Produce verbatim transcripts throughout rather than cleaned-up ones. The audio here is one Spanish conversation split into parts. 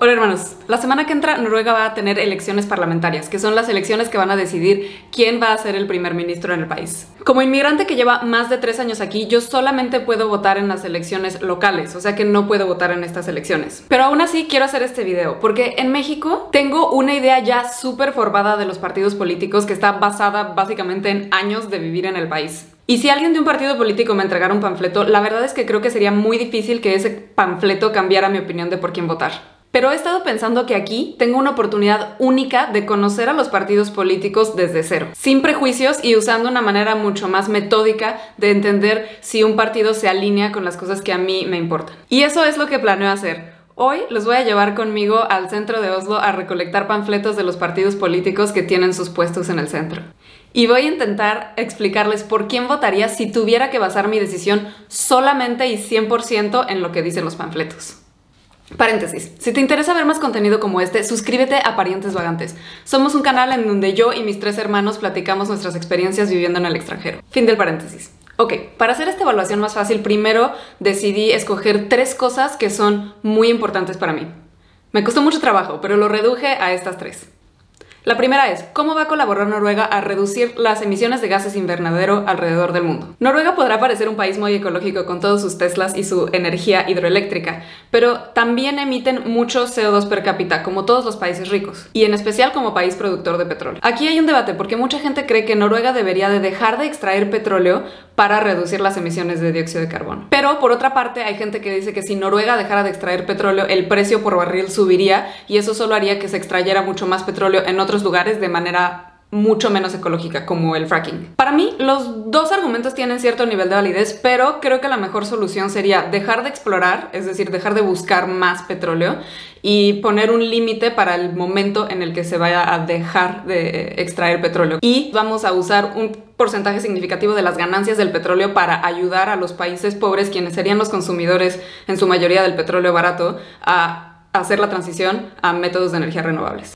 Hola hermanos, la semana que entra Noruega va a tener elecciones parlamentarias, que son las elecciones que van a decidir quién va a ser el primer ministro en el país. Como inmigrante que lleva más de tres años aquí, yo solamente puedo votar en las elecciones locales, o sea que no puedo votar en estas elecciones. Pero aún así quiero hacer este video, porque en México tengo una idea ya súper formada de los partidos políticos que está basada básicamente en años de vivir en el país. Y si alguien de un partido político me entregara un panfleto, la verdad es que creo que sería muy difícil que ese panfleto cambiara mi opinión de por quién votar. Pero he estado pensando que aquí tengo una oportunidad única de conocer a los partidos políticos desde cero, sin prejuicios y usando una manera mucho más metódica de entender si un partido se alinea con las cosas que a mí me importan. Y eso es lo que planeo hacer. Hoy los voy a llevar conmigo al centro de Oslo a recolectar panfletos de los partidos políticos que tienen sus puestos en el centro. Y voy a intentar explicarles por quién votaría si tuviera que basar mi decisión solamente y cien por ciento en lo que dicen los panfletos. Paréntesis, si te interesa ver más contenido como este, suscríbete a Parientes Vagantes. Somos un canal en donde yo y mis tres hermanos platicamos nuestras experiencias viviendo en el extranjero. Fin del paréntesis. Ok, para hacer esta evaluación más fácil, primero decidí escoger tres cosas que son muy importantes para mí. Me costó mucho trabajo, pero lo reduje a estas tres. La primera es, ¿cómo va a colaborar Noruega a reducir las emisiones de gases invernadero alrededor del mundo? Noruega podrá parecer un país muy ecológico con todos sus Teslas y su energía hidroeléctrica, pero también emiten mucho C O dos per cápita, como todos los países ricos, y en especial como país productor de petróleo. Aquí hay un debate porque mucha gente cree que Noruega debería de dejar de extraer petróleo para reducir las emisiones de dióxido de carbono. Pero por otra parte hay gente que dice que si Noruega dejara de extraer petróleo, el precio por barril subiría y eso solo haría que se extrayera mucho más petróleo en otros lugares de manera mucho menos ecológica, como el fracking. Para mí, los dos argumentos tienen cierto nivel de validez, pero creo que la mejor solución sería dejar de explorar, es decir, dejar de buscar más petróleo y poner un límite para el momento en el que se vaya a dejar de extraer petróleo. Y vamos a usar un porcentaje significativo de las ganancias del petróleo para ayudar a los países pobres, quienes serían los consumidores en su mayoría del petróleo barato, a hacer la transición a métodos de energía renovables.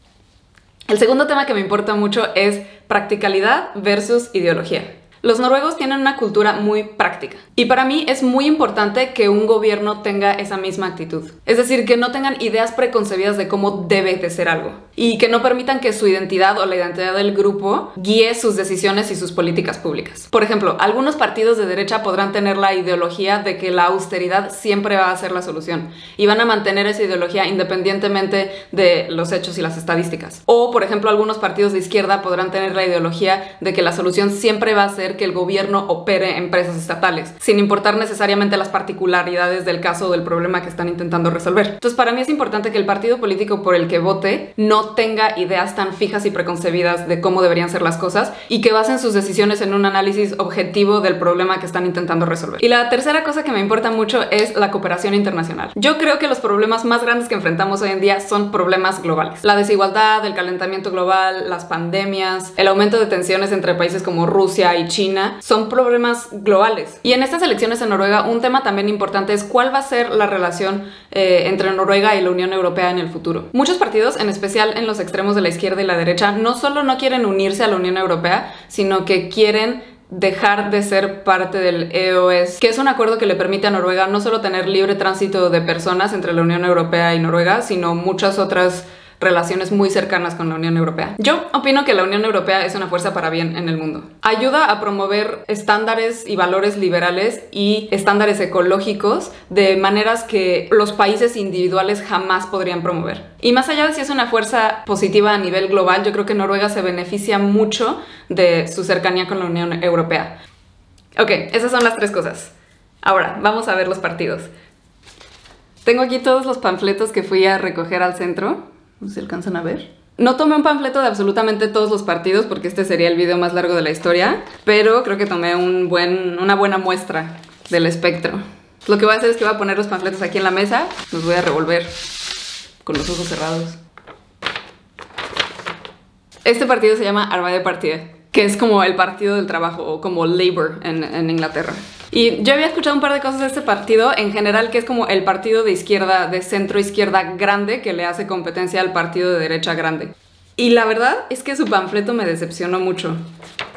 El segundo tema que me importa mucho es practicalidad versus ideología. Los noruegos tienen una cultura muy práctica y para mí es muy importante que un gobierno tenga esa misma actitud. Es decir, que no tengan ideas preconcebidas de cómo debe de ser algo y que no permitan que su identidad o la identidad del grupo guíe sus decisiones y sus políticas públicas. Por ejemplo, algunos partidos de derecha podrán tener la ideología de que la austeridad siempre va a ser la solución y van a mantener esa ideología independientemente de los hechos y las estadísticas. O, por ejemplo, algunos partidos de izquierda podrán tener la ideología de que la solución siempre va a ser que el gobierno opere empresas estatales, sin importar necesariamente las particularidades del caso o del problema que están intentando resolver. Entonces, para mí es importante que el partido político por el que vote no tenga ideas tan fijas y preconcebidas de cómo deberían ser las cosas y que basen sus decisiones en un análisis objetivo del problema que están intentando resolver. Y la tercera cosa que me importa mucho es la cooperación internacional. Yo creo que los problemas más grandes que enfrentamos hoy en día son problemas globales. La desigualdad, el calentamiento global, las pandemias, el aumento de tensiones entre países como Rusia y China son problemas globales. Y en estas elecciones en Noruega, un tema también importante es cuál va a ser la relación eh, entre Noruega y la Unión Europea en el futuro. Muchos partidos, en especial en los extremos de la izquierda y la derecha, no solo no quieren unirse a la Unión Europea, sino que quieren dejar de ser parte del E O S, que es un acuerdo que le permite a Noruega no solo tener libre tránsito de personas entre la Unión Europea y Noruega, sino muchas otras relaciones muy cercanas con la Unión Europea. Yo opino que la Unión Europea es una fuerza para bien en el mundo. Ayuda a promover estándares y valores liberales y estándares ecológicos de maneras que los países individuales jamás podrían promover. Y más allá de si es una fuerza positiva a nivel global, yo creo que Noruega se beneficia mucho de su cercanía con la Unión Europea. Ok, esas son las tres cosas. Ahora, vamos a ver los partidos. Tengo aquí todos los panfletos que fui a recoger al centro. No sé si alcanzan a ver. No tomé un panfleto de absolutamente todos los partidos porque este sería el video más largo de la historia, pero creo que tomé un buen, una buena muestra del espectro. Lo que voy a hacer es que voy a poner los panfletos aquí en la mesa, los voy a revolver con los ojos cerrados. Este partido se llama Arbeiderpartiet, que es como el partido del trabajo o como Labour en, en Inglaterra. Y yo había escuchado un par de cosas de este partido, en general que es como el partido de izquierda, de centro izquierda grande que le hace competencia al partido de derecha grande. Y la verdad es que su panfleto me decepcionó mucho.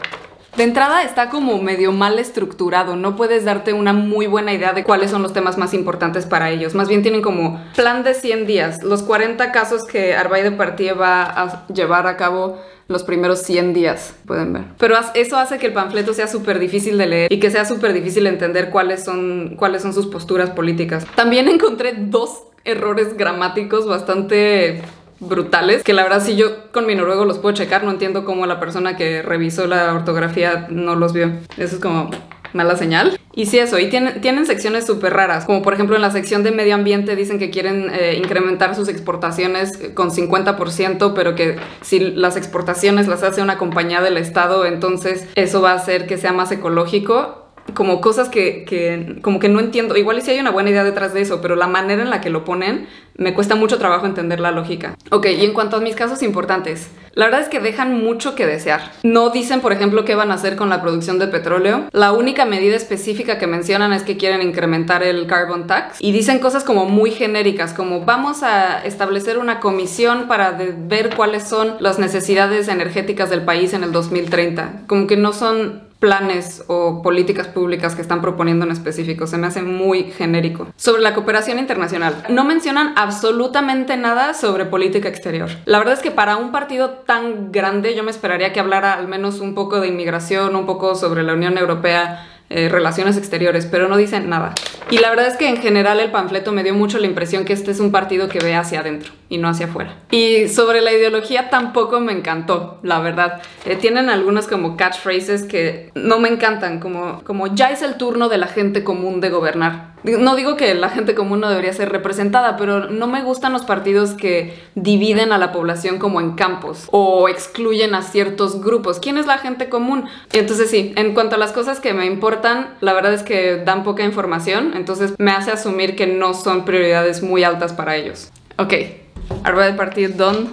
De entrada está como medio mal estructurado, no puedes darte una muy buena idea de cuáles son los temas más importantes para ellos. Más bien tienen como plan de cien días, los cuarenta casos que Arbay de Partida va a llevar a cabo los primeros cien días, pueden ver. Pero eso hace que el panfleto sea súper difícil de leer y que sea súper difícil entender cuáles son, cuáles son sus posturas políticas. También encontré dos errores gramáticos bastante brutales, que la verdad si yo con mi noruego los puedo checar, no entiendo cómo la persona que revisó la ortografía no los vio. Eso es como mala señal. Y sí, eso, y tienen, tienen secciones súper raras, como por ejemplo en la sección de medio ambiente dicen que quieren eh, incrementar sus exportaciones con cincuenta por ciento, pero que si las exportaciones las hace una compañía del Estado, entonces eso va a hacer que sea más ecológico. Como cosas que, que como que no entiendo. Igual y sí hay una buena idea detrás de eso, pero la manera en la que lo ponen me cuesta mucho trabajo entender la lógica. Ok, y en cuanto a mis casos importantes, la verdad es que dejan mucho que desear. No dicen, por ejemplo, qué van a hacer con la producción de petróleo. La única medida específica que mencionan es que quieren incrementar el carbon tax. Y dicen cosas como muy genéricas, como vamos a establecer una comisión para de ver cuáles son las necesidades energéticas del país en el dos mil treinta. Como que no son planes o políticas públicas que están proponiendo en específico. Se me hace muy genérico. Sobre la cooperación internacional, no mencionan absolutamente nada sobre política exterior. La verdad es que para un partido tan grande yo me esperaría que hablara al menos un poco de inmigración, un poco sobre la Unión Europea, Eh, relaciones exteriores, pero no dicen nada. Y la verdad es que en general el panfleto me dio mucho la impresión que este es un partido que ve hacia adentro y no hacia afuera. Y sobre la ideología tampoco me encantó, la verdad. Eh, tienen algunas como catchphrases que no me encantan, como, como ya es el turno de la gente común de gobernar. No digo que la gente común no debería ser representada, pero no me gustan los partidos que dividen a la población como en campos o excluyen a ciertos grupos. ¿Quién es la gente común? Entonces sí, en cuanto a las cosas que me importan, la verdad es que dan poca información, entonces me hace asumir que no son prioridades muy altas para ellos. Ok, Arbay de Partida Don.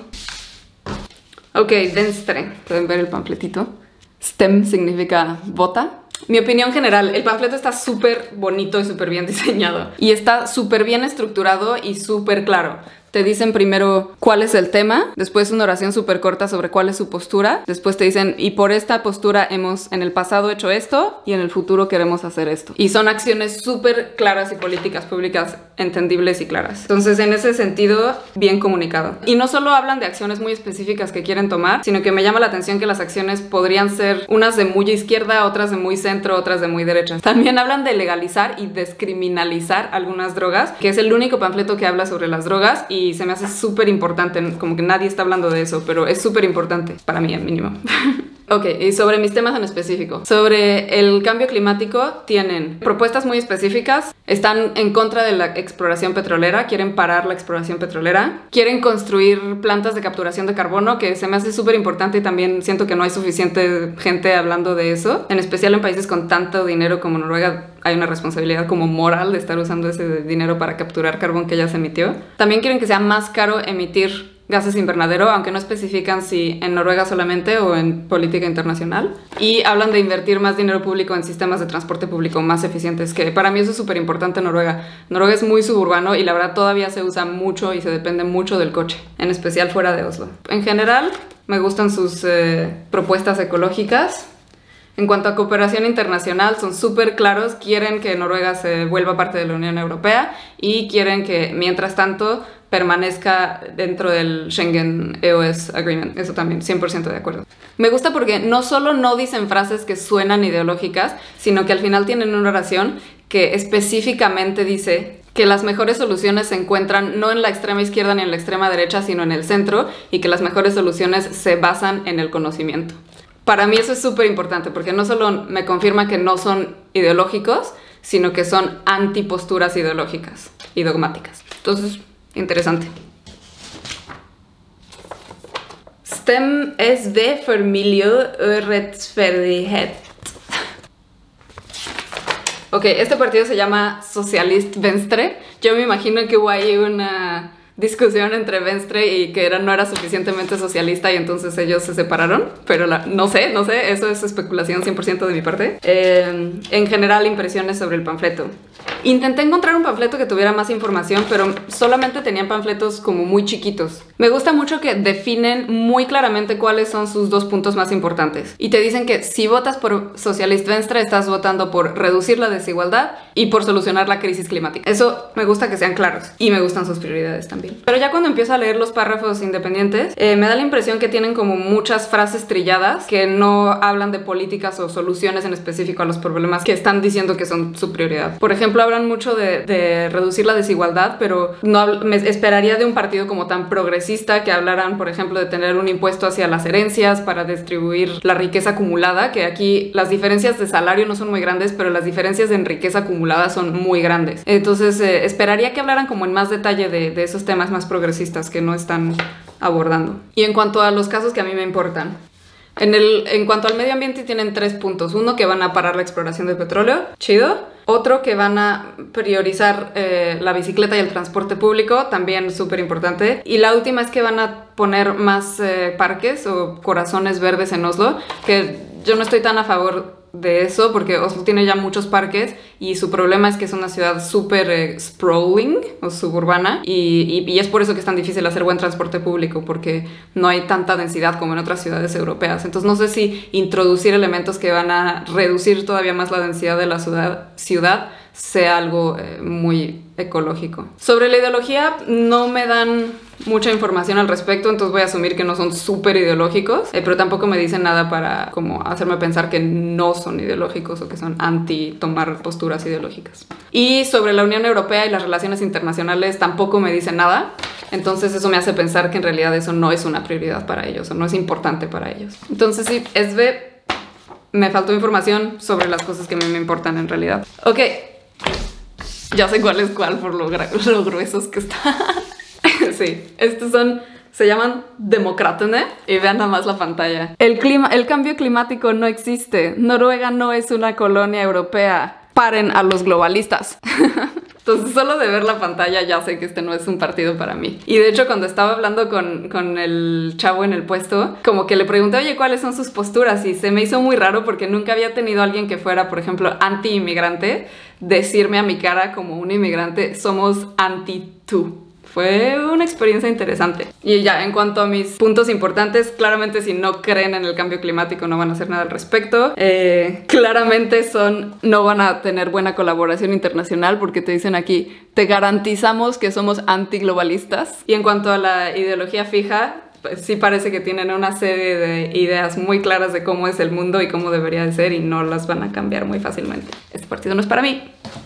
Ok, Venstre. Pueden ver el panfletito. Stem significa vota. Mi opinión general, el panfleto está súper bonito y súper bien diseñado. Y está súper bien estructurado y súper claro. Te dicen primero cuál es el tema, después una oración súper corta sobre cuál es su postura, después te dicen y por esta postura hemos en el pasado hecho esto y en el futuro queremos hacer esto. Y son acciones súper claras y políticas públicas entendibles y claras. Entonces en ese sentido, bien comunicado. Y no solo hablan de acciones muy específicas que quieren tomar, sino que me llama la atención que las acciones podrían ser unas de muy izquierda, otras de muy centro, otras de muy derecha. También hablan de legalizar y descriminalizar algunas drogas, que es el único panfleto que habla sobre las drogas y Y se me hace súper importante, como que nadie está hablando de eso, pero es súper importante, para mí al mínimo. Ok, y sobre mis temas en específico. Sobre el cambio climático tienen propuestas muy específicas. Están en contra de la exploración petrolera, quieren parar la exploración petrolera. Quieren construir plantas de capturación de carbono, que se me hace súper importante y también siento que no hay suficiente gente hablando de eso. En especial en países con tanto dinero como Noruega, hay una responsabilidad como moral de estar usando ese dinero para capturar carbón que ya se emitió. También quieren que sea más caro emitir gases invernadero, aunque no especifican si en Noruega solamente o en política internacional. Y hablan de invertir más dinero público en sistemas de transporte público más eficientes, que para mí eso es súper importante en Noruega. Noruega es muy suburbano y la verdad todavía se usa mucho y se depende mucho del coche, en especial fuera de Oslo. En general, me gustan sus eh, propuestas ecológicas. En cuanto a cooperación internacional, son súper claros, quieren que Noruega se vuelva parte de la Unión Europea y quieren que, mientras tanto, permanezca dentro del Schengen E O S Agreement. Eso también, cien por ciento de acuerdo. Me gusta porque no solo no dicen frases que suenan ideológicas, sino que al final tienen una oración que específicamente dice que las mejores soluciones se encuentran no en la extrema izquierda ni en la extrema derecha, sino en el centro, y que las mejores soluciones se basan en el conocimiento. Para mí eso es súper importante porque no solo me confirma que no son ideológicos, sino que son antiposturas ideológicas y dogmáticas. Entonces, interesante. Stem es de for miljø og rettferdighet. Ok, este partido se llama Socialist Venstre. Yo me imagino que hubo ahí una discusión entre Venstre y que era, no era suficientemente socialista y entonces ellos se separaron, pero la, no sé, no sé, eso es especulación cien por ciento de mi parte. Eh, en general, impresiones sobre el panfleto. Intenté encontrar un panfleto que tuviera más información, pero solamente tenían panfletos como muy chiquitos. Me gusta mucho que definen muy claramente cuáles son sus dos puntos más importantes. Y te dicen que si votas por Socialist Venstre, estás votando por reducir la desigualdad y por solucionar la crisis climática. Eso me gusta que sean claros. Y me gustan sus prioridades también. Pero ya cuando empiezo a leer los párrafos independientes, eh, me da la impresión que tienen como muchas frases trilladas que no hablan de políticas o soluciones en específico a los problemas que están diciendo que son su prioridad. Por ejemplo, hablan mucho de, de reducir la desigualdad, pero no me esperaría de un partido como tan progresista que hablaran, por ejemplo, de tener un impuesto hacia las herencias para distribuir la riqueza acumulada, que aquí las diferencias de salario no son muy grandes, pero las diferencias en riqueza acumulada son muy grandes. Entonces, eh, esperaría que hablaran como en más detalle de, de esos temas más progresistas que no están abordando. Y en cuanto a los casos que a mí me importan, En, el, en cuanto al medio ambiente tienen tres puntos. Uno, que van a parar la exploración de petróleo, chido. Otro, que van a priorizar eh, la bicicleta y el transporte público, también súper importante. Y la última es que van a poner más eh, parques o corazones verdes en Oslo, que yo no estoy tan a favor de eso porque Oslo tiene ya muchos parques y su problema es que es una ciudad súper eh, sprawling o suburbana y, y, y es por eso que es tan difícil hacer buen transporte público, porque no hay tanta densidad como en otras ciudades europeas. Entonces no sé si introducir elementos que van a reducir todavía más la densidad de la ciudad, ciudad sea algo eh, muy ecológico. Sobre la ideología no me dan mucha información al respecto, entonces voy a asumir que no son súper ideológicos, eh, pero tampoco me dicen nada para como hacerme pensar que no son ideológicos o que son anti tomar posturas ideológicas. Y sobre la Unión Europea y las relaciones internacionales tampoco me dicen nada, entonces eso me hace pensar que en realidad eso no es una prioridad para ellos o no es importante para ellos. Entonces sí, S B, me faltó información sobre las cosas que a mí me importan en realidad. Ok, ya sé cuál es cuál por lo, lo gruesos que está. Sí, estos son, se llaman Democratene y vean nada más la pantalla. El, clima, el cambio climático no existe. Noruega no es una colonia europea. Paren a los globalistas. Entonces solo de ver la pantalla ya sé que este no es un partido para mí. Y de hecho cuando estaba hablando con, con el chavo en el puesto, como que le pregunté, oye, ¿cuáles son sus posturas? Y se me hizo muy raro porque nunca había tenido a alguien que fuera, por ejemplo, anti-inmigrante, decirme a mi cara como un inmigrante, somos anti-tú. Fue una experiencia interesante. Y ya, en cuanto a mis puntos importantes, claramente si no creen en el cambio climático no van a hacer nada al respecto. Eh, claramente son, no van a tener buena colaboración internacional porque te dicen aquí, te garantizamos que somos antiglobalistas. Y en cuanto a la ideología fija, pues sí parece que tienen una serie de ideas muy claras de cómo es el mundo y cómo debería de ser y no las van a cambiar muy fácilmente. Este partido no es para mí.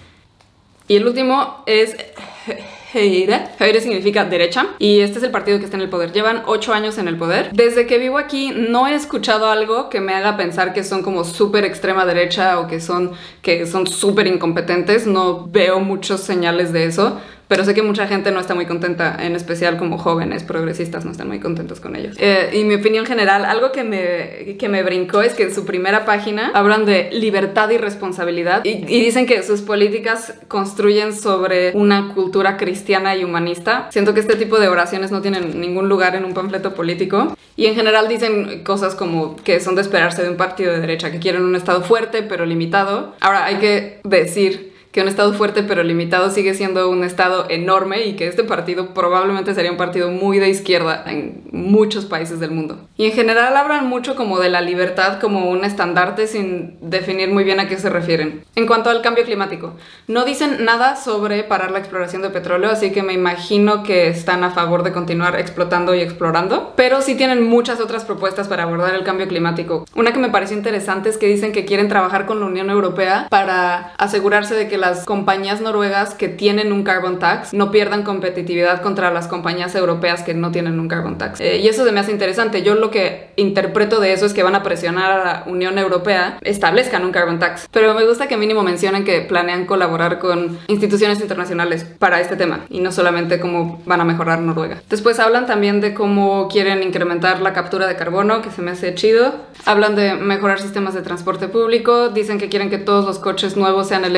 Y el último es Høyre. Høyre significa derecha y este es el partido que está en el poder. Llevan ocho años en el poder. Desde que vivo aquí no he escuchado algo que me haga pensar que son como súper extrema derecha o que son que son súper incompetentes. No veo muchos señales de eso. Pero sé que mucha gente no está muy contenta, en especial como jóvenes progresistas no están muy contentos con ellos. Eh, y mi opinión general, algo que me, que me brincó es que en su primera página hablan de libertad y responsabilidad y, y dicen que sus políticas construyen sobre una cultura cristiana y humanista. Siento que este tipo de oraciones no tienen ningún lugar en un panfleto político. Y en general dicen cosas como que son de esperarse de un partido de derecha, que quieren un estado fuerte pero limitado. Ahora hay que decir que un estado fuerte pero limitado sigue siendo un estado enorme y que este partido probablemente sería un partido muy de izquierda en muchos países del mundo. Y en general hablan mucho como de la libertad como un estandarte sin definir muy bien a qué se refieren. En cuanto al cambio climático, no dicen nada sobre parar la exploración de petróleo, así que me imagino que están a favor de continuar explotando y explorando, pero sí tienen muchas otras propuestas para abordar el cambio climático. Una que me pareció interesante es que dicen que quieren trabajar con la Unión Europea para asegurarse de que las compañías noruegas que tienen un carbon tax no pierdan competitividad contra las compañías europeas que no tienen un carbon tax. Eh, y eso se me hace interesante. Yo lo que interpreto de eso es que van a presionar a la Unión Europea establezcan un carbon tax. Pero me gusta que mínimo mencionen que planean colaborar con instituciones internacionales para este tema y no solamente cómo van a mejorar Noruega. Después hablan también de cómo quieren incrementar la captura de carbono, que se me hace chido. Hablan de mejorar sistemas de transporte público. Dicen que quieren que todos los coches nuevos sean eléctricos en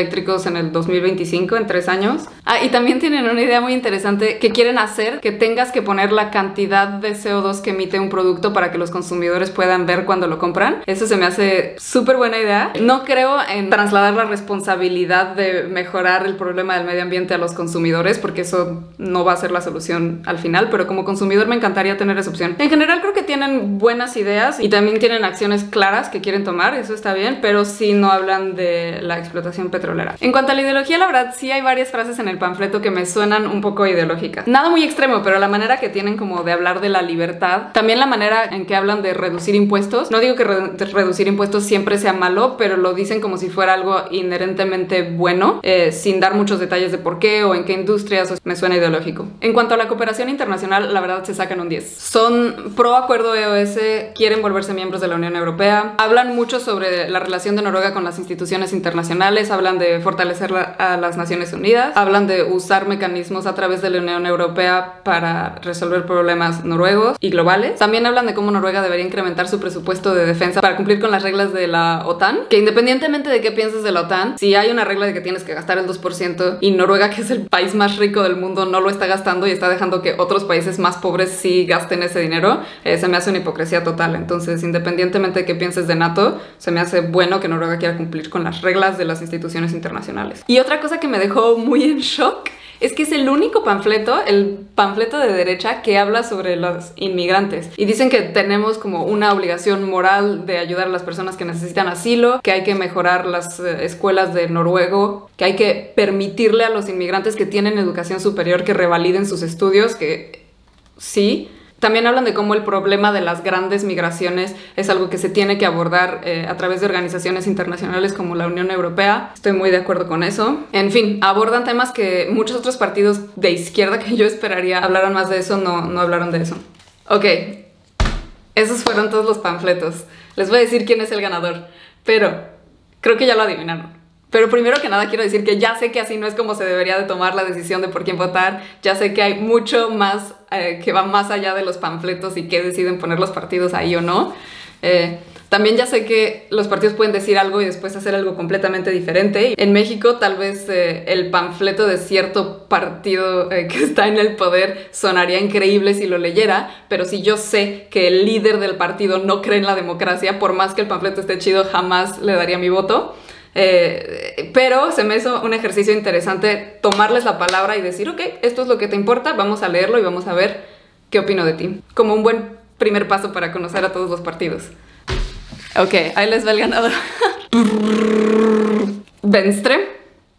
en el dos mil veinticinco, en tres años. Ah, y también tienen una idea muy interesante que quieren hacer que tengas que poner la cantidad de C O dos que emite un producto para que los consumidores puedan ver cuando lo compran. Eso se me hace súper buena idea. No creo en trasladar la responsabilidad de mejorar el problema del medio ambiente a los consumidores, porque eso no va a ser la solución al final, pero como consumidor me encantaría tener esa opción. En general creo que tienen buenas ideas y también tienen acciones claras que quieren tomar, eso está bien, pero sí no hablan de la explotación petrolera. En cuanto a la ideología, la verdad sí hay varias frases en el panfleto que me suenan un poco ideológicas. Nada muy extremo, pero la manera que tienen como de hablar de la libertad, también la manera en que hablan de reducir impuestos. No digo que re reducir impuestos siempre sea malo, pero lo dicen como si fuera algo inherentemente bueno, eh, sin dar muchos detalles de por qué o en qué industrias. Me suena ideológico. En cuanto a la cooperación internacional, la verdad se sacan un diez. Son pro acuerdo E O S, quieren volverse miembros de la Unión Europea, hablan mucho sobre la relación de Noruega con las instituciones internacionales, hablan de fortalecer la, a las Naciones Unidas, hablan de usar mecanismos a través de la Unión Europea para resolver problemas noruegos y globales. También hablan de cómo Noruega debería incrementar su presupuesto de defensa para cumplir con las reglas de la OTAN, que independientemente de qué pienses de la OTAN, si hay una regla de que tienes que gastar el dos por ciento y Noruega, que es el país más rico del mundo, no lo está gastando y está dejando que otros países más pobres sí gasten ese dinero, eh, se me hace una hipocresía total. Entonces, independientemente de qué pienses de NATO, se me hace bueno que Noruega quiera cumplir con las reglas de las instituciones internacionales. Y otra cosa que me dejó muy en shock es que es el único panfleto, el panfleto de derecha, que habla sobre los inmigrantes. Y dicen que tenemos como una obligación moral de ayudar a las personas que necesitan asilo, que hay que mejorar las eh, escuelas de noruego, que hay que permitirle a los inmigrantes que tienen educación superior que revaliden sus estudios, que sí. También hablan de cómo el problema de las grandes migraciones es algo que se tiene que abordar eh, a través de organizaciones internacionales como la Unión Europea. Estoy muy de acuerdo con eso. En fin, abordan temas que muchos otros partidos de izquierda que yo esperaría hablaran más de eso, no, no hablaron de eso. Ok, esos fueron todos los panfletos. Les voy a decir quién es el ganador, pero creo que ya lo adivinaron. Pero primero que nada quiero decir que ya sé que así no es como se debería de tomar la decisión de por quién votar. Ya sé que hay mucho más eh, que va más allá de los panfletos y qué deciden poner los partidos ahí o no. Eh, también ya sé que los partidos pueden decir algo y después hacer algo completamente diferente. En México tal vez eh, el panfleto de cierto partido eh, que está en el poder sonaría increíble si lo leyera, pero si yo sé que el líder del partido no cree en la democracia, por más que el panfleto esté chido, jamás le daría mi voto. Eh, pero se me hizo un ejercicio interesante tomarles la palabra y decir, ok, esto es lo que te importa, vamos a leerlo y vamos a ver qué opino de ti. Como un buen primer paso para conocer a todos los partidos. Ok, ahí les va el ganador. Venstre.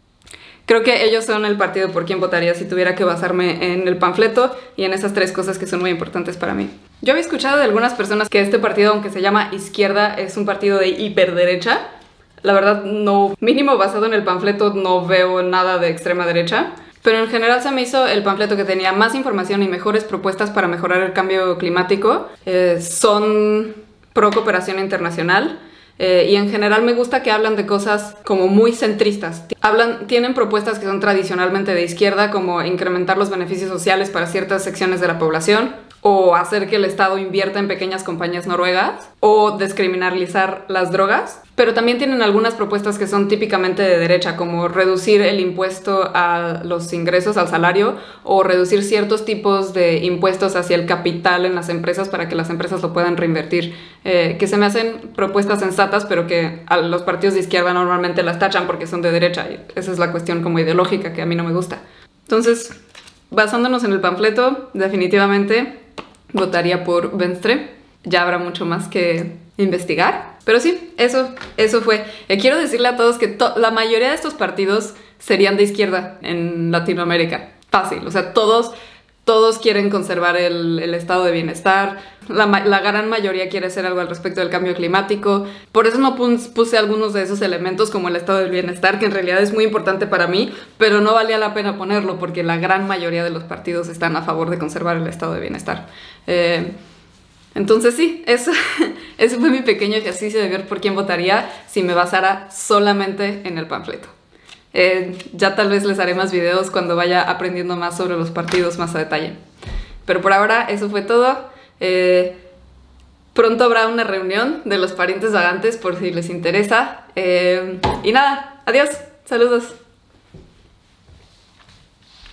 Creo que ellos son el partido por quien votaría si tuviera que basarme en el panfleto y en esas tres cosas que son muy importantes para mí. Yo había escuchado de algunas personas que este partido, aunque se llama izquierda, es un partido de hiperderecha. La verdad, no, mínimo basado en el panfleto no veo nada de extrema derecha, pero en general se me hizo el panfleto que tenía más información y mejores propuestas para mejorar el cambio climático. Eh, son pro cooperación internacional. Eh, y en general me gusta que hablan de cosas como muy centristas. Hablan, tienen propuestas que son tradicionalmente de izquierda, como incrementar los beneficios sociales para ciertas secciones de la población, o hacer que el Estado invierta en pequeñas compañías noruegas, o descriminalizar las drogas. Pero también tienen algunas propuestas que son típicamente de derecha, como reducir el impuesto a los ingresos, al salario, o reducir ciertos tipos de impuestos hacia el capital en las empresas para que las empresas lo puedan reinvertir. Eh, que se me hacen propuestas sensatas, pero que a los partidos de izquierda normalmente las tachan porque son de derecha, y esa es la cuestión como ideológica que a mí no me gusta. Entonces, basándonos en el panfleto, definitivamente votaría por Venstre. Ya habrá mucho más que investigar. Pero sí, eso, eso fue. Eh, quiero decirle a todos que to la mayoría de estos partidos serían de izquierda en Latinoamérica. Fácil, o sea, todos, todos quieren conservar el, el estado de bienestar. La, la gran mayoría quiere hacer algo al respecto del cambio climático. Por eso no puse algunos de esos elementos como el estado del bienestar, que en realidad es muy importante para mí, pero no valía la pena ponerlo porque la gran mayoría de los partidos están a favor de conservar el estado de bienestar. Eh, Entonces sí, eso, ese fue mi pequeño ejercicio de ver por quién votaría si me basara solamente en el panfleto. Eh, ya tal vez les haré más videos cuando vaya aprendiendo más sobre los partidos más a detalle. Pero por ahora eso fue todo. Eh, pronto habrá una reunión de los parientes vagantes por si les interesa. Eh, y nada, adiós, saludos.